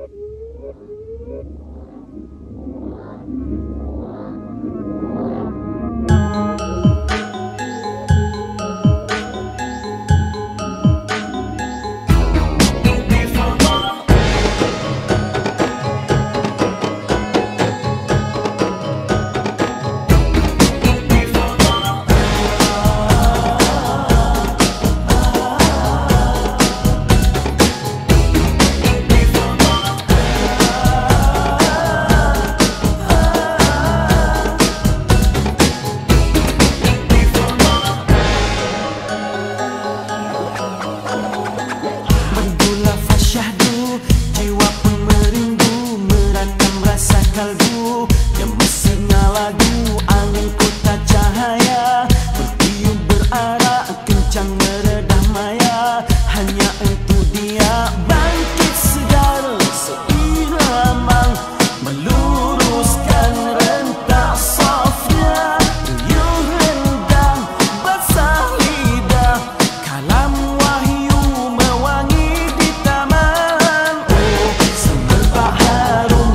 Kalbu yang mesinnya lagu angin kota cahaya bertiup berarah kencang meredah maya hanya untuk dia bangkit segar seirama meluruskan rentak softnya riuh rendang basah lidah kalam wahyu mewangi di taman semerbak harum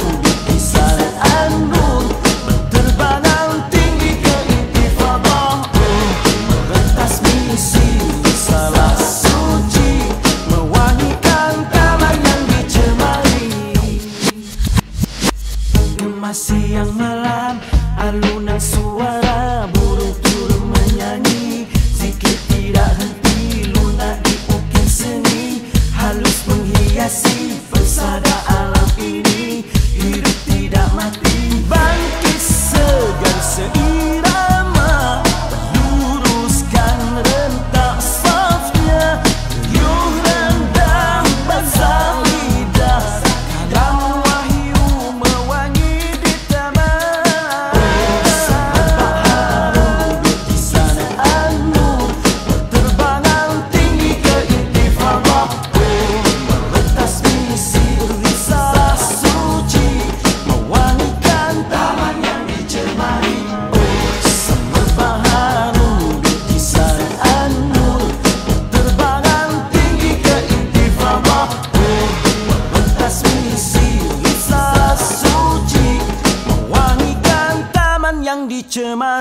siang malam alunan suara burung turun menyanyi zikir tidak henti lunak di ukir seni halus menghiasi persada alam ini hidup tidak mati bangkit segar seirama meluruskan rentak softnya riuh rendang basah lidah kalam wahyu mewangi yang dicemari.